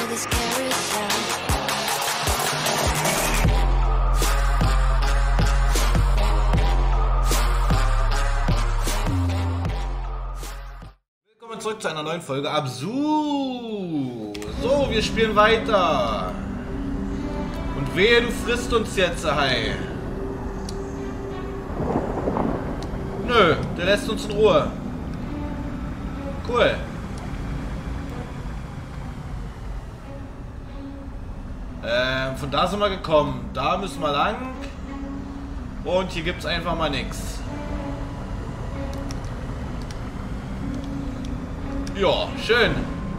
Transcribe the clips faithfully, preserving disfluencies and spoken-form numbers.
this carousel. Willkommen zurück zu einer neuen Folge Absu. So, wir spielen weiter. Und wehe, du frisst uns jetzt, Hai. Nö, der lässt uns in Ruhe. Cool. Ähm, von da sind wir gekommen. Da müssen wir lang. Und hier gibt es einfach mal nichts. Ja, schön.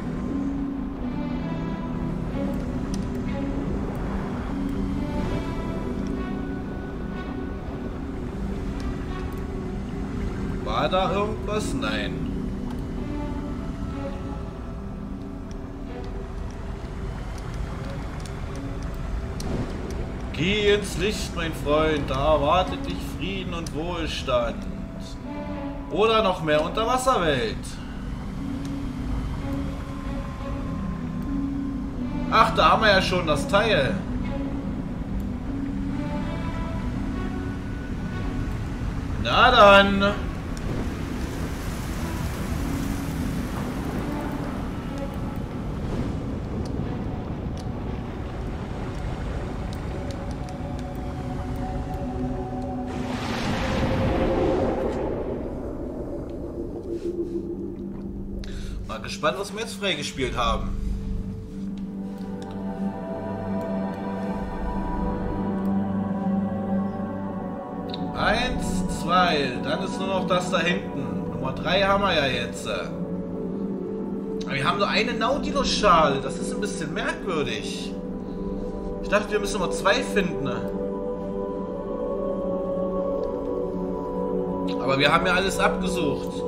War da irgendwas? Nein. Geh ins Licht, mein Freund, da erwartet dich Frieden und Wohlstand. Oder noch mehr Unterwasserwelt. Ach, da haben wir ja schon das Teil. Na dann. Mal gespannt, was wir jetzt freigespielt haben. Eins, zwei, dann ist nur noch das da hinten. Nummer drei haben wir ja jetzt. Aber wir haben nur eine Nautilus-Schale. Das ist ein bisschen merkwürdig. Ich dachte, wir müssen noch zwei finden. Aber wir haben ja alles abgesucht.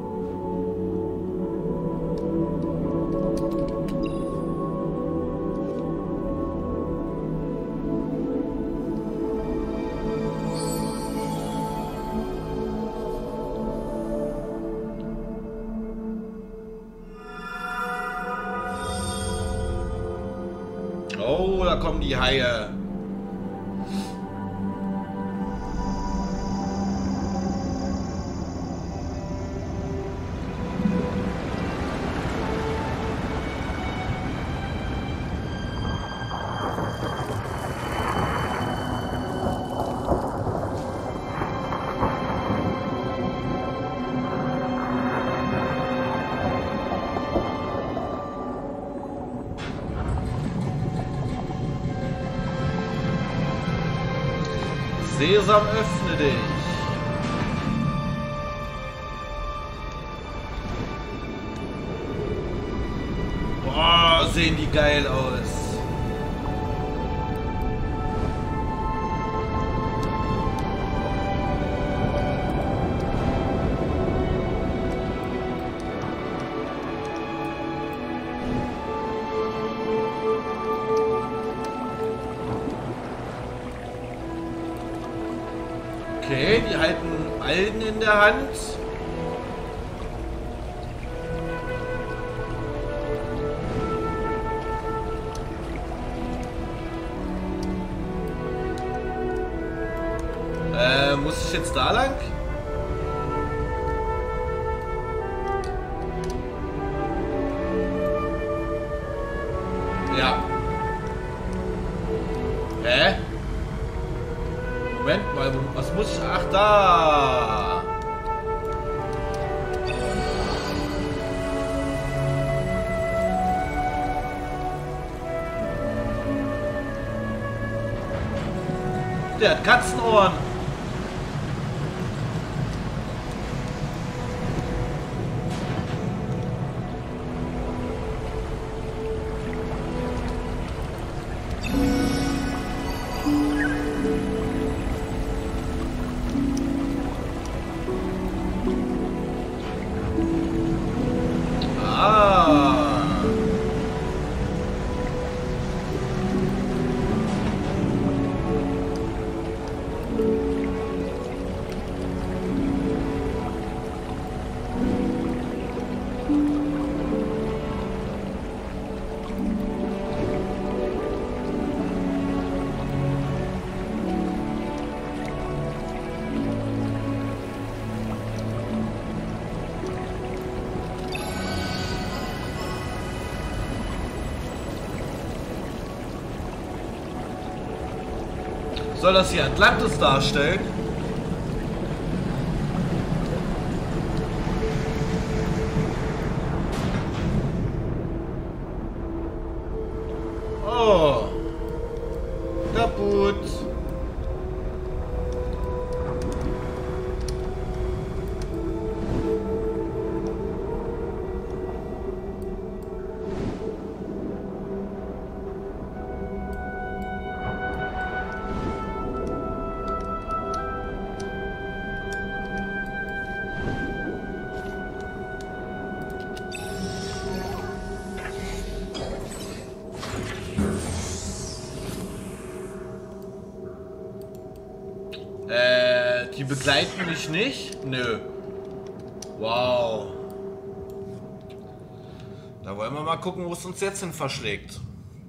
Oh, da kommen die Haie. Sesam, öffne dich. Boah, sehen die geil aus. Okay, die halten Algen in der Hand. Äh, muss ich jetzt da lang? Ja. Hä? Moment mal, was muss ich... Ach, da! Der hat Katzenohren! Soll das hier Atlantis darstellen? Oh. Kaputt. Die begleiten mich nicht? Nö. Wow. Da wollen wir mal gucken, wo es uns jetzt hin verschlägt.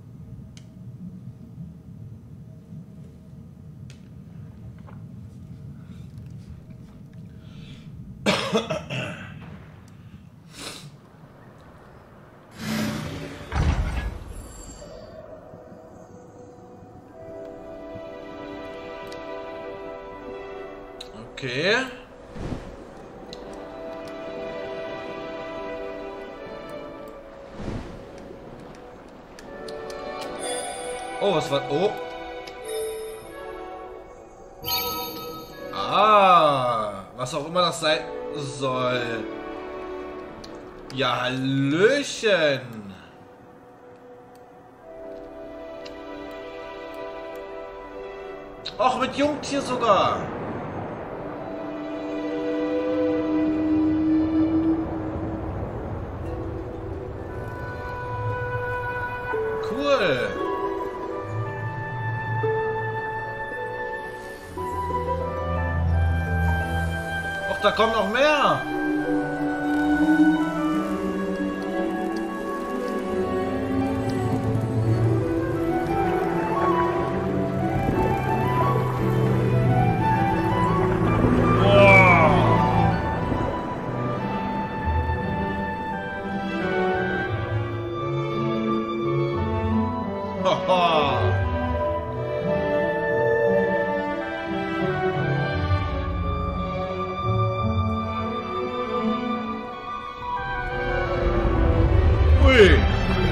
Okay. Oh, was war... Oh. Ah. Was auch immer das sein soll. Ja, Hallöchen. Auch mit Jungtier sogar. Cool. Och, da kommt noch mehr. Ui.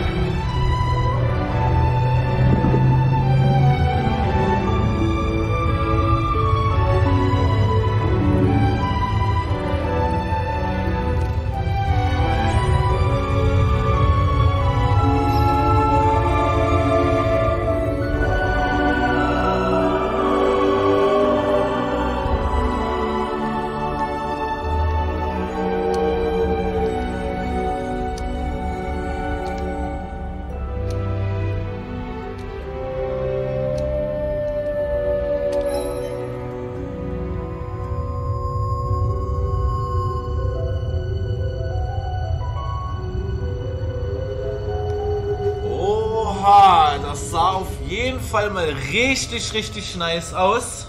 Das sah auf jeden Fall mal richtig, richtig nice aus.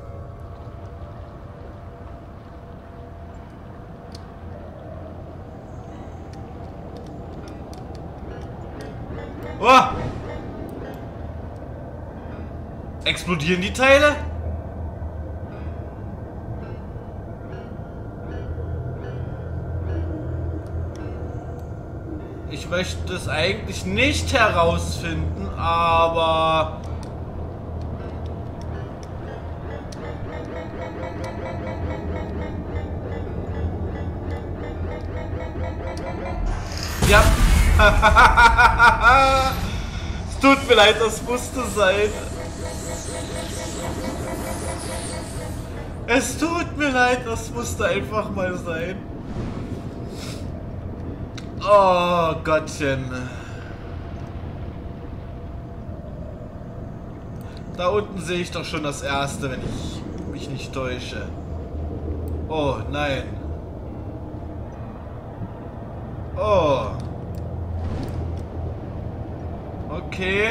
Oh! Explodieren die Teile? Ich möchte es eigentlich nicht herausfinden, aber... Ja. Es tut mir leid, das musste sein. Es tut mir leid, das musste einfach mal sein. Oh Gottchen. Da unten sehe ich doch schon das erste, wenn ich mich nicht täusche. Oh nein. Oh. Okay.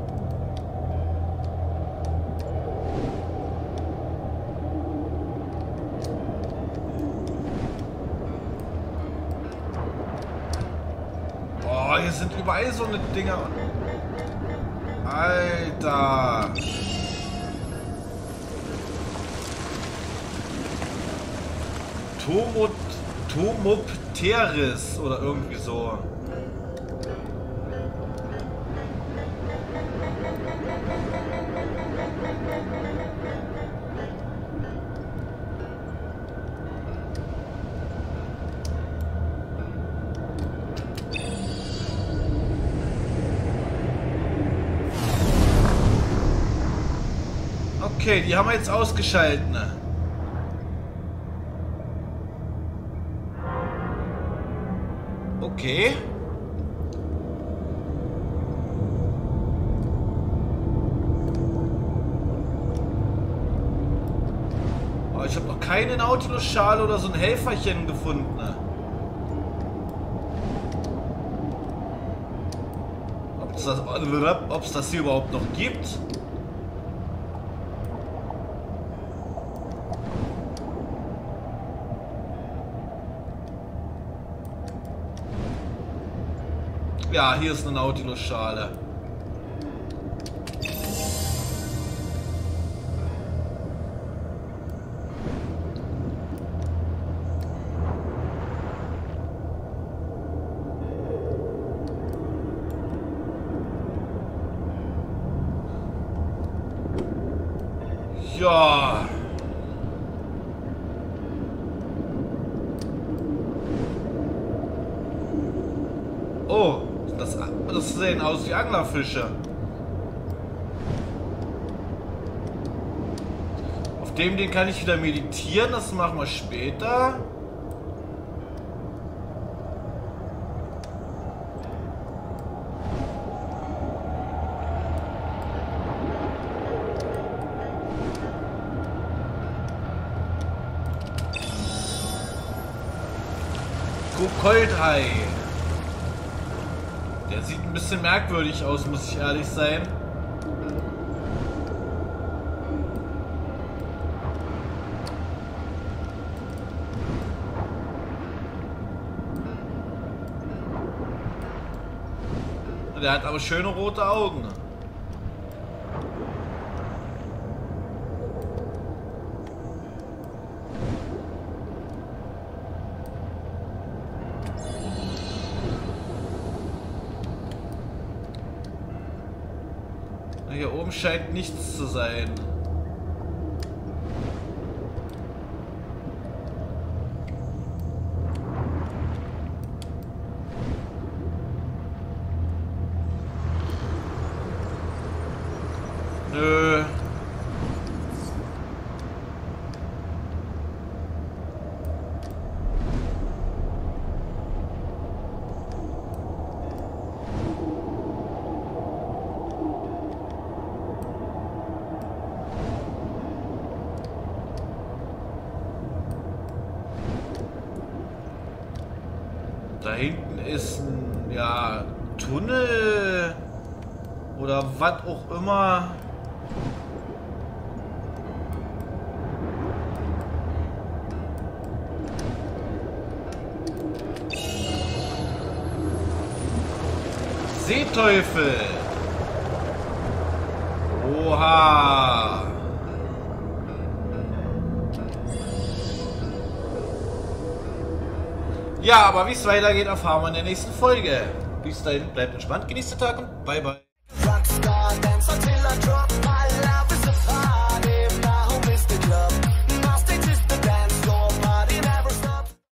Oh, hier sind überall so eine Dinger. Alter. Tomot Tomopteris oder irgendwie so. Okay, die haben wir jetzt ausgeschaltet. Ne? Okay. Aber ich habe noch keine Nautilus-Schale oder so ein Helferchen gefunden. Ne? Ob es das, ob's das hier überhaupt noch gibt? Ja, hier ist eine Nautilus-Schale. Ja. Oh. Das, das sehen aus wie Anglerfische. Auf dem den kann ich wieder meditieren, das machen wir später. Kokoldhai. Der sieht ein bisschen merkwürdig aus, muss ich ehrlich sein. Der hat aber schöne rote Augen. Hier oben scheint nichts zu sein. Nö. Da hinten ist ein, ja, Tunnel oder was auch immer. Seeteufel. Oha. Ja, aber wie es weitergeht, erfahren wir in der nächsten Folge. Bis dahin, bleibt entspannt, genießt den Tag und bye bye.